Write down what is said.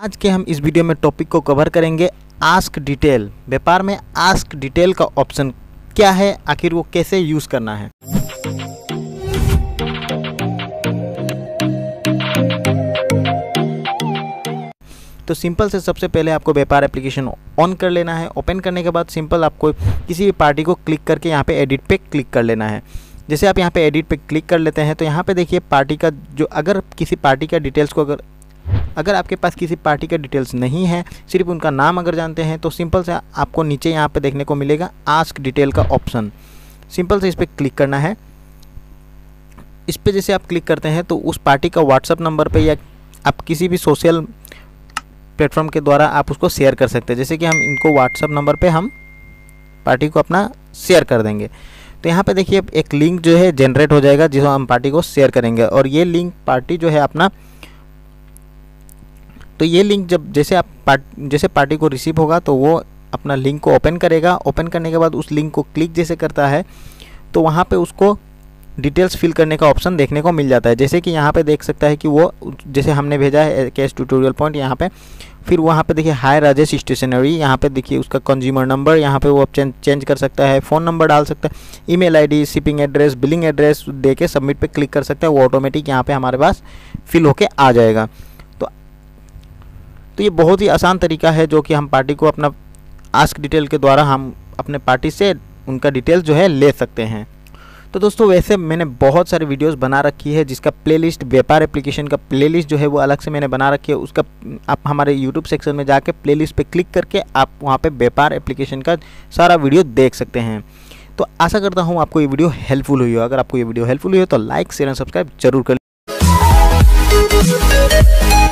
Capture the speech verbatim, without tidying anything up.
आज के हम इस वीडियो में टॉपिक को कवर करेंगे आस्क डिटेल। व्यापार में आस्क डिटेल का ऑप्शन क्या है, आखिर वो कैसे यूज़ करना है। तो सिंपल से सबसे पहले आपको व्यापार एप्लीकेशन ऑन कर लेना है। ओपन करने के बाद सिंपल आपको किसी भी पार्टी को क्लिक करके यहाँ पे एडिट पे क्लिक कर लेना है। जैसे आप यहाँ पे एडिट पे क्लिक कर लेते हैं तो यहाँ पे देखिए पार्टी का जो, अगर किसी पार्टी का डिटेल्स को अगर अगर आपके पास किसी पार्टी का डिटेल्स नहीं है, सिर्फ उनका नाम अगर जानते हैं, तो सिंपल से आपको नीचे यहाँ पे देखने को मिलेगा आस्क डिटेल का ऑप्शन। सिंपल से इस पर क्लिक करना है। इस पर जैसे आप क्लिक करते हैं तो उस पार्टी का व्हाट्सअप नंबर पे या आप किसी भी सोशल प्लेटफॉर्म के द्वारा आप उसको शेयर कर सकते हैं। जैसे कि हम इनको व्हाट्सअप नंबर पे हम पार्टी को अपना शेयर कर देंगे तो यहाँ पे देखिए एक लिंक जो है जनरेट हो जाएगा जिसको हम पार्टी को शेयर करेंगे। और ये लिंक पार्टी जो है अपना, तो ये लिंक जब जैसे आप पार्ट जैसे पार्टी को रिसीव होगा तो वो अपना लिंक को ओपन करेगा। ओपन करने के बाद उस लिंक को क्लिक जैसे करता है तो वहाँ पे उसको डिटेल्स फिल करने का ऑप्शन देखने को मिल जाता है। जैसे कि यहाँ पे देख सकता है कि वो जैसे हमने भेजा है कैश ट्यूटोरियल पॉइंट यहाँ पे, फिर वहाँ पे देखिए हाय राजेश स्टेशनरी, यहाँ पे देखिए उसका कंज्यूमर नंबर, यहाँ पे वो आप चेंज चेंज कर सकता है, फ़ोन नंबर डाल सकता है, email ID, shipping address, billing address दे के सबमिट पे क्लिक कर सकता है। वो ऑटोमेटिक यहाँ पे हमारे पास फिल होके आ जाएगा। तो तो ये बहुत ही आसान तरीका है जो कि हम पार्टी को अपना आस्क डिटेल के द्वारा हम अपने पार्टी से उनका डिटेल्स जो है ले सकते हैं। तो दोस्तों वैसे मैंने बहुत सारे वीडियोस बना रखी है जिसका प्लेलिस्ट, व्यापार एप्लीकेशन का प्लेलिस्ट जो है वो अलग से मैंने बना रखी है। उसका आप हमारे यूट्यूब सेक्शन में जाके प्लेलिस्ट पे क्लिक करके आप वहाँ पे व्यापार एप्लीकेशन का सारा वीडियो देख सकते हैं। तो आशा करता हूँ आपको ये वीडियो हेल्पफुल हुई हो। अगर आपको ये वीडियो हेल्पफुल हुई हो तो लाइक शेयर एंड सब्सक्राइब जरूर कर।